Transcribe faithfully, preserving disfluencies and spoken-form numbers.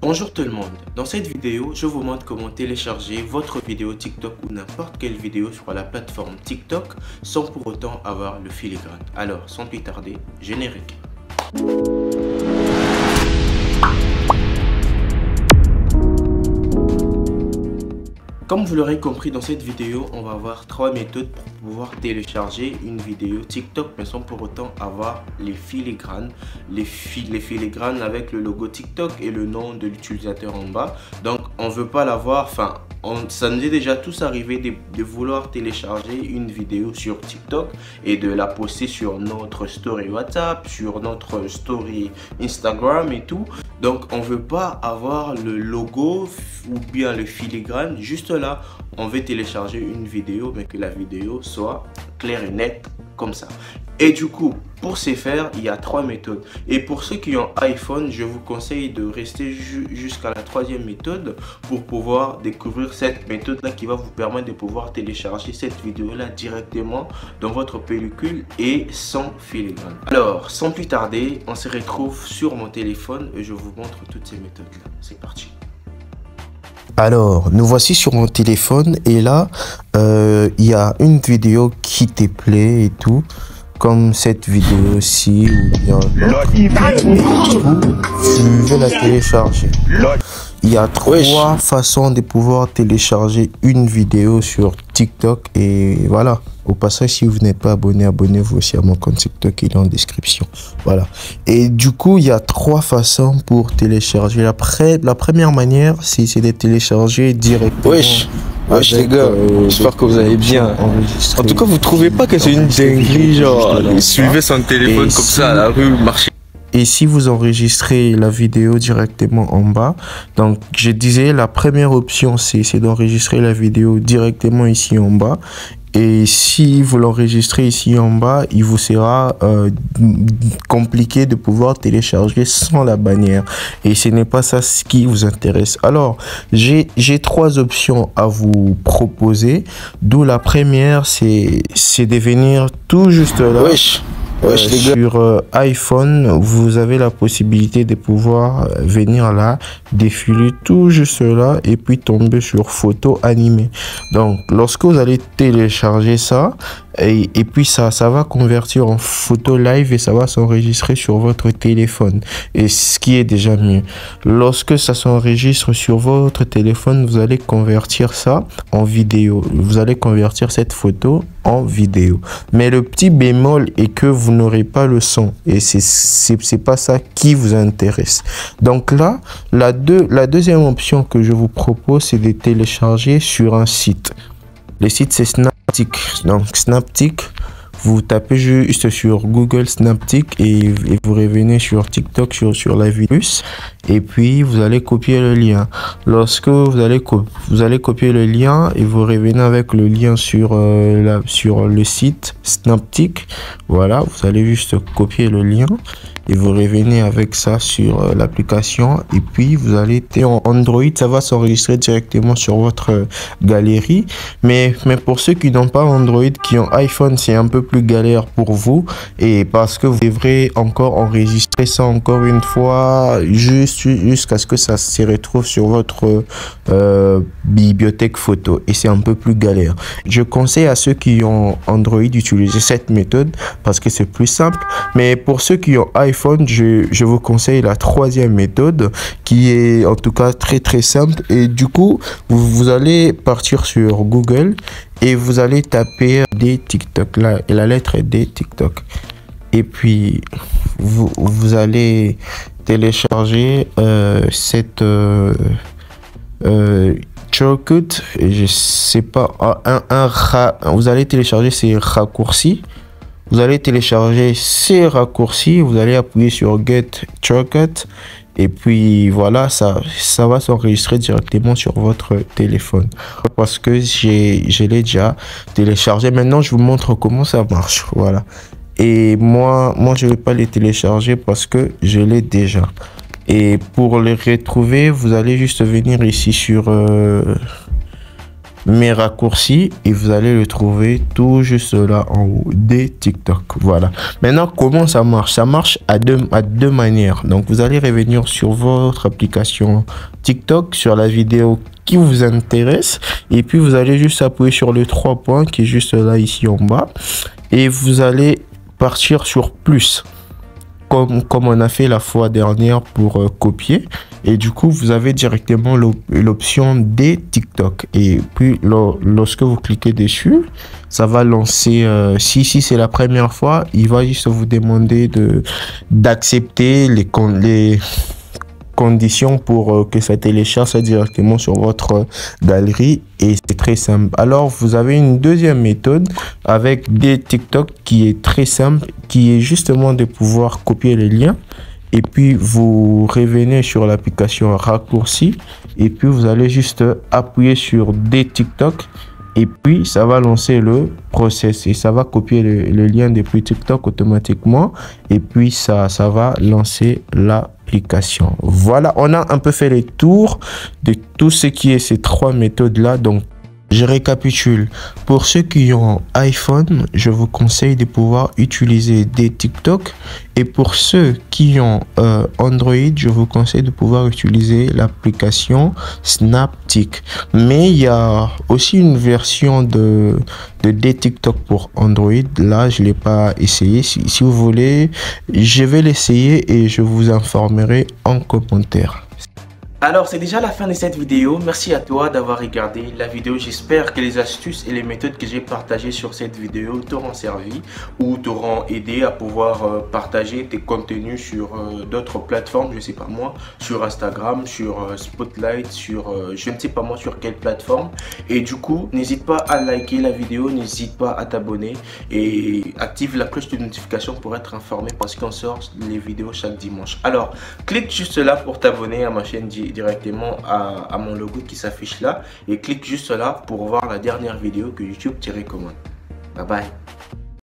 Bonjour tout le monde, dans cette vidéo, je vous montre comment télécharger votre vidéo TikTok ou n'importe quelle vidéo sur la plateforme TikTok sans pour autant avoir le filigrane. Alors, sans plus tarder, générique. Comme vous l'aurez compris, dans cette vidéo, on va voir trois méthodes pour pouvoir télécharger une vidéo TikTok mais sans pour autant avoir les filigranes. Les, fi les filigranes avec le logo TikTok et le nom de l'utilisateur en bas. Donc, on ne veut pas l'avoir, enfin, on, ça nous est déjà tous arrivé de, de vouloir télécharger une vidéo sur TikTok et de la poster sur notre story WhatsApp, sur notre story Instagram et tout. Donc, on ne veut pas avoir le logo ou bien le filigrane juste là. On veut télécharger une vidéo, mais que la vidéo soit claire et nette comme ça. Et du coup, pour ce faire, il y a trois méthodes. Et pour ceux qui ont iPhone, je vous conseille de rester ju jusqu'à la troisième méthode pour pouvoir découvrir cette méthode-là qui va vous permettre de pouvoir télécharger cette vidéo-là directement dans votre pellicule et sans filigrane. Alors, sans plus tarder, on se retrouve sur mon téléphone et je vous montre toutes ces méthodes-là. C'est parti. Alors, nous voici sur mon téléphone et là, euh, il y a une vidéo qui te plaît et tout, comme cette vidéo-ci ou bien l'autre. Tu veux la télécharger. Il y a trois Wesh. façons de pouvoir télécharger une vidéo sur TikTok et voilà. Au passage, si vous n'êtes pas abonné, abonnez-vous aussi à mon compte TikTok, il est en description. Voilà. Et du coup, il y a trois façons pour télécharger. La, pré la première manière, c'est de télécharger directement. Wesh, wesh les gars, euh, j'espère que vous allez bien. En tout cas, vous trouvez pas que c'est une dinguerie, genre, suivez son téléphone et comme si... ça à la rue, marchez. Et si vous enregistrez la vidéo directement en bas, donc je disais, la première option, c'est d'enregistrer la vidéo directement ici en bas. Et si vous l'enregistrez ici en bas, il vous sera euh, compliqué de pouvoir télécharger sans la bannière. Et ce n'est pas ça ce qui vous intéresse. Alors, j'ai trois options à vous proposer. D'où la première, c'est de venir tout juste là. Wesh. Euh, sur euh, iPhone, vous avez la possibilité de pouvoir venir là, défiler tout juste là et puis tomber sur photo animée. Donc, lorsque vous allez télécharger ça, et, et puis ça, ça va convertir en photo live et ça va s'enregistrer sur votre téléphone. Et ce qui est déjà mieux. Lorsque ça s'enregistre sur votre téléphone, vous allez convertir ça en vidéo. Vous allez convertir cette photo en vidéo. Mais le petit bémol est que vous n'aurez pas le son. Et c'est pas ça qui vous intéresse. Donc là, la, deux, la deuxième option que je vous propose, c'est de télécharger sur un site. Le site, c'est Snaptik. Donc, Snaptik, vous tapez juste sur Google Snaptik et, et vous revenez sur TikTok, sur, sur la vidéo. Et puis, vous allez copier le lien. Lorsque vous allez, vous allez copier le lien et vous revenez avec le lien sur, euh, la, sur le site Snaptik, voilà, vous allez juste copier le lien et vous revenez avec ça sur euh, l'application. Et puis, vous allez être en Android, ça va s'enregistrer directement sur votre euh, galerie. Mais, mais pour ceux qui n'ont pas Android, qui ont iPhone, c'est un peu plus galère pour vous. Et parce que vous devrez encore enregistrer ça encore une fois, juste jusqu'à ce que ça se retrouve sur votre euh, bibliothèque photo et c'est un peu plus galère. Je conseille à ceux qui ont Android d'utiliser cette méthode parce que c'est plus simple, mais pour ceux qui ont iPhone, je, je vous conseille la troisième méthode qui est en tout cas très très simple. Et du coup, vous, vous allez partir sur Google et vous allez taper des TikTok, là, et la lettre D TikTok. Et puis, vous, vous allez télécharger euh, cette euh, euh, shortcut, et je sais pas, un, un, un, vous allez télécharger ces raccourcis. Vous allez télécharger ces raccourcis, vous allez appuyer sur Get Shortcut. Et puis voilà, ça, ça va s'enregistrer directement sur votre téléphone. Parce que j'ai, je l'ai déjà téléchargé. Maintenant, je vous montre comment ça marche. Voilà. Et moi, moi je ne vais pas les télécharger parce que je l'ai déjà. Et pour les retrouver, vous allez juste venir ici sur... Euh, mes raccourcis et vous allez le trouver tout juste là en haut des TikTok. Voilà. Maintenant, comment ça marche? Ça marche à deux, à deux manières. Donc, vous allez revenir sur votre application TikTok, sur la vidéo qui vous intéresse et puis vous allez juste appuyer sur le trois points qui est juste là ici en bas et vous allez partir sur plus comme, comme on a fait la fois dernière pour euh, copier et du coup vous avez directement l'option des TikTok et puis lo, lorsque vous cliquez dessus ça va lancer euh, si si c'est la première fois il va juste vous demander de d'accepter les les conditions pour euh, que ça télécharge directement sur votre galerie et c'est très simple. Alors vous avez une deuxième méthode avec des TikTok qui est très simple, qui est justement de pouvoir copier les liens et puis vous revenez sur l'application raccourci et puis vous allez juste appuyer sur des TikTok et puis ça va lancer le process et ça va copier le, le lien depuis TikTok automatiquement et puis ça ça va lancer l'application. Voilà, on a un peu fait les tours de tout ce qui est ces trois méthodes là. Donc je récapitule. Pour ceux qui ont iPhone, je vous conseille de pouvoir utiliser des TikTok. Et pour ceux qui ont euh, Android, je vous conseille de pouvoir utiliser l'application Snaptik. Mais il y a aussi une version de, de des TikTok pour Android. Là, je ne l'ai pas essayé. Si, si vous voulez, je vais l'essayer et je vous informerai en commentaire. Alors c'est déjà la fin de cette vidéo, merci à toi d'avoir regardé la vidéo, j'espère que les astuces et les méthodes que j'ai partagées sur cette vidéo t'auront servi ou t'auront aidé à pouvoir euh, partager tes contenus sur euh, d'autres plateformes, je sais pas moi, sur Instagram, sur euh, Spotlight, sur euh, je ne sais pas moi sur quelle plateforme et du coup n'hésite pas à liker la vidéo, n'hésite pas à t'abonner et active la cloche de notification pour être informé parce qu'on sort les vidéos chaque dimanche. Alors clique juste là pour t'abonner à ma chaîne directement à, à mon logo qui s'affiche là et clique juste là pour voir la dernière vidéo que YouTube te recommande. Bye bye.